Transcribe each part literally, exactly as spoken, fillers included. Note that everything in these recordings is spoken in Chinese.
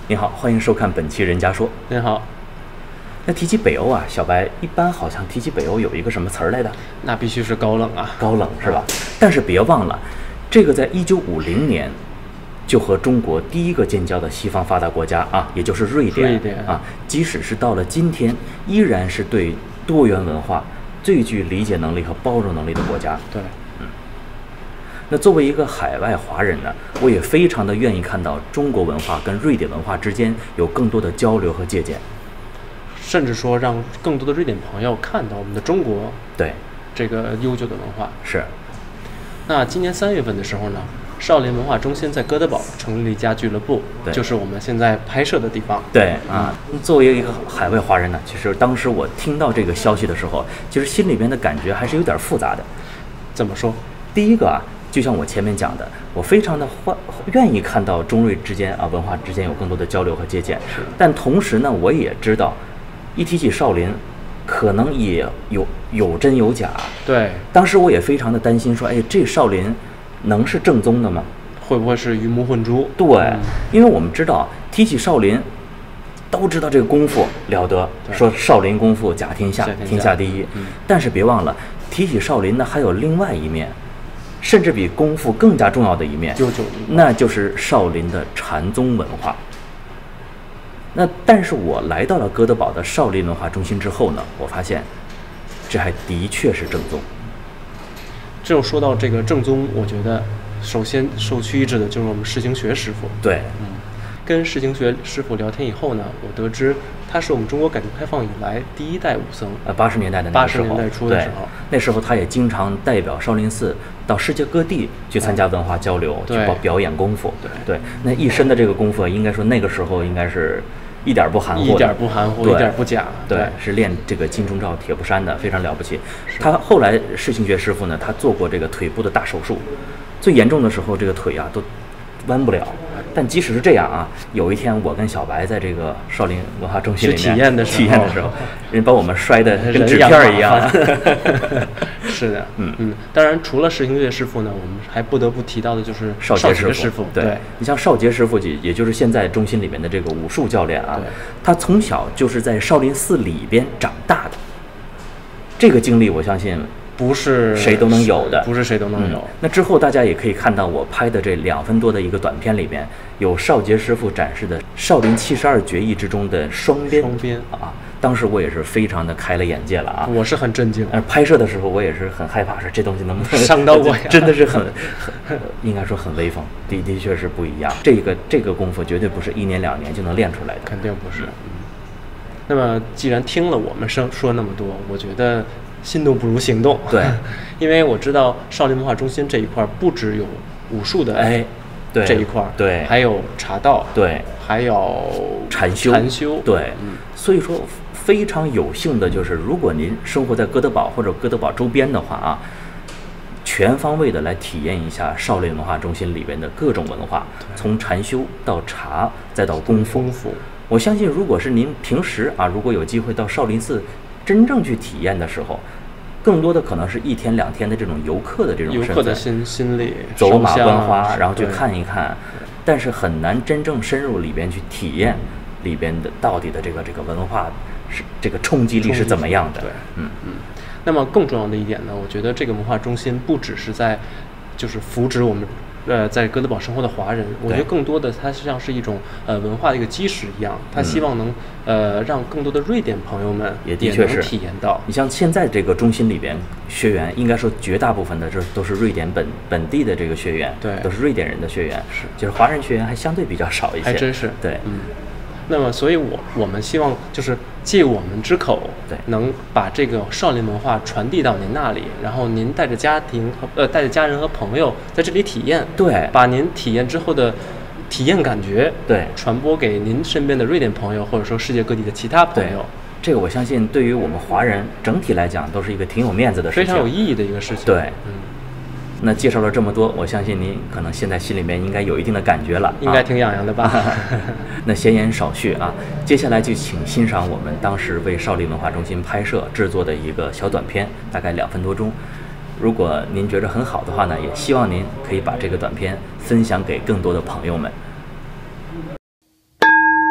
您好，欢迎收看本期《人家说》。 您好， 那提起北欧啊，小白一般好像提起北欧有一个什么词儿来的？ 那必须是高冷啊， 高冷是吧？但是别忘了，这个在一九五零年就和中国第一个建交的西方发达国家啊，也就是瑞典， 瑞典啊，即使是到了今天，依然是对多元文化最具理解能力和包容能力的国家。 对， 嗯。那作为一个海外华人呢，我也非常的愿意看到中国文化跟瑞典文化之间有更多的交流和借鉴， 甚至说让更多的瑞典朋友看到我们的中国对这个悠久的文化。 是。 那今年三月份的时候呢，少林文化中心在哥德堡成立了一家俱乐部，就是我们现在拍摄的地方。 对啊，作为一个海外华人呢，其实当时我听到这个消息的时候，其实心里边的感觉还是有点复杂的。 怎么说？ 第一个啊，就像我前面讲的，我非常的欢愿意看到中瑞之间啊文化之间有更多的交流和借鉴， 是。 但同时呢，我也知道，一提起少林，可能也有有真有假。 对， 当时我也非常的担心，说，哎，这少林能是正宗的吗？ 会不会是鱼目混珠？ 对，嗯、因为我们知道，提起少林，都知道这个功夫了得，说少林功夫甲天下，天下第一。 嗯、 但是别忘了，提起少林呢，还有另外一面。甚至比功夫更加重要的一面， 就就那就是少林的禅宗文化。那但是我来到了哥德堡的少林文化中心之后呢，我发现这还的确是正宗。 这种说到这个正宗，我觉得首先首屈一指的就是我们释行学师傅。 对， 嗯，跟释行学师傅聊天以后呢，我得知他是我们中国改革开放以来第一代武僧。呃， 八十年代的那个时候， 八十年代初的时候， 那时候他也经常代表少林寺到世界各地去参加文化交流， 嗯、 去表演功夫。 对对，那一身的这个功夫，应该说那个时候应该是一点不含糊的， 一点不含糊，一点不假。 对， 对是练这个金钟罩铁布衫的，非常了不起。他后来释行学师傅呢，他做过这个腿部的大手术，最严重的时候，这个腿啊都弯不了。但即使是这样啊，有一天我跟小白在这个少林文化中心里面体验的时候， 体验的时候，人把我们摔得跟纸片一样。 是的，嗯嗯。当然，除了释行学师傅呢，我们还不得不提到的就是少杰师师傅。 对， 对你像少杰师傅，也就是现在中心里面的这个武术教练啊，他从小就是在少林寺里边长大的，这个经历我相信。 不是谁都能有的， 不是谁都能有、 嗯。那之后大家也可以看到我拍的这两分多的一个短片里面，有少杰师傅展示的少林七十二绝艺之中的双鞭。 双鞭啊，当时我也是非常的开了眼界了啊！ 我是很震惊。 而拍摄的时候，我也是很害怕，说这东西能不能伤到我呀？ 真的是很，很应该说很威风，的的确是不一样。这个这个功夫绝对不是一年两年就能练出来的， 肯定不是。嗯。那么既然听了我们说说那么多，我觉得。心动不如行动， 对， 因为我知道少林文化中心这一块不只有武术的哎，对这一块， 对， 还有茶道， 对， 还有禅修， 禅修， 对， 嗯， 所以说非常有幸的就是，如果您生活在哥德堡或者哥德堡周边的话啊，全方位的来体验一下少林文化中心里边的各种文化，从禅修到茶再到功夫， 功夫， 我相信如果是您平时啊，如果有机会到少林寺真正去体验的时候，更多的可能是一天两天的这种游客的这种身份， 游客的心心理， 走马观花，然后去看一看，但是很难真正深入里边去体验里边的到底的这个这个文化是这个冲击力是怎么样的。 对， 嗯嗯。 那么更重要的一点呢，我觉得这个文化中心不只是在就是扶植我们。呃，在哥德堡生活的华人，我觉得更多的它实际上是一种呃文化的一个基石一样，它希望能、嗯、呃让更多的瑞典朋友们也的确是体验到。 你像现在这个中心里边学员，应该说绝大部分的这都是瑞典本本地的这个学员， 对， 都是瑞典人的学员， 是， 就是华人学员还相对比较少一些， 还真是， 对， 嗯。那么，所以我我们希望就是借我们之口， 对， 能把这个少林文化传递到您那里，然后您带着家庭和呃带着家人和朋友在这里体验， 对， 把您体验之后的体验感觉， 对， 传播给您身边的瑞典朋友，或者说世界各地的其他朋友。 这个我相信对于我们华人整体来讲都是一个挺有面子的事情， 非常有意义的一个事情。 对， 嗯。 那介绍了这么多，我相信您可能现在心里面应该有一定的感觉了， 应该挺痒痒的吧？啊、 那闲言少叙啊，接下来就请欣赏我们当时为少林文化中心拍摄制作的一个小短片，大概两分多钟。如果您觉得很好的话呢，也希望您可以把这个短片分享给更多的朋友们。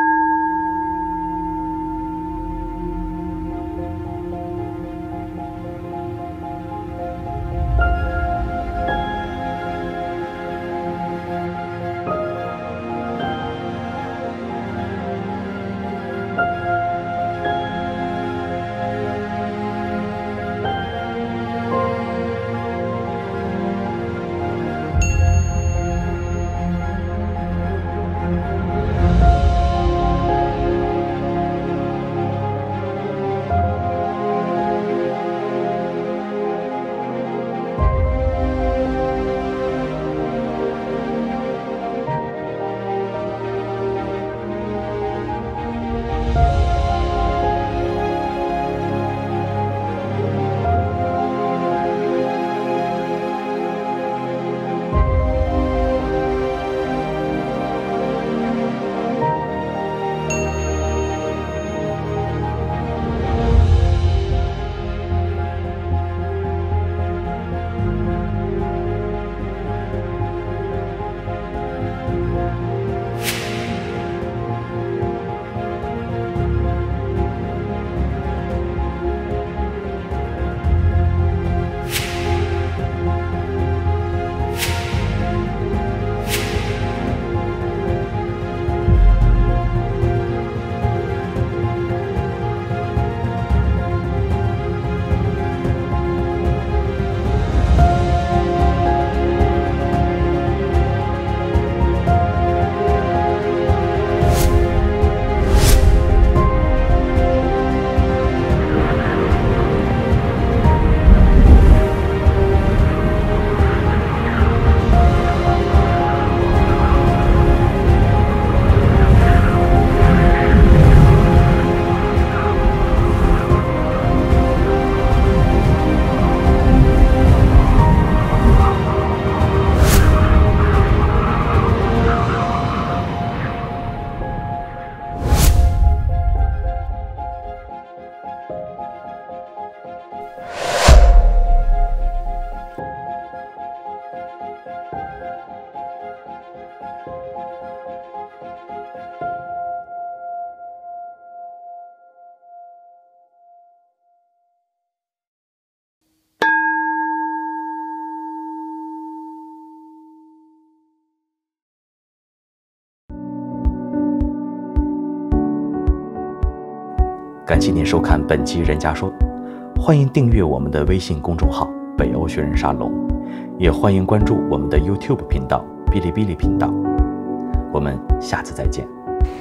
感谢您收看本期《人家说》，欢迎订阅我们的微信公众号“北欧学人沙龙”，也欢迎关注我们的 YouTube 频道、哔哩哔哩频道。我们下次再见。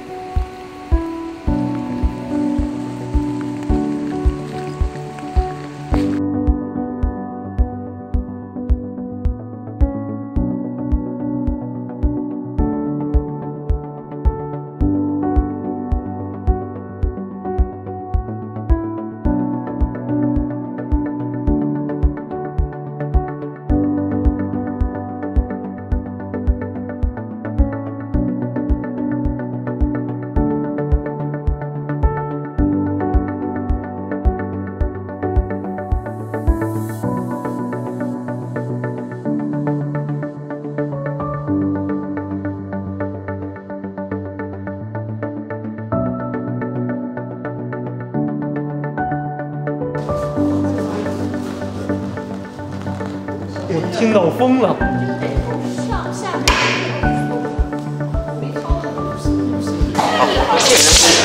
我听到疯了。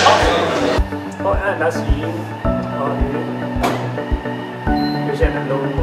好，按那是，哦，有些人都。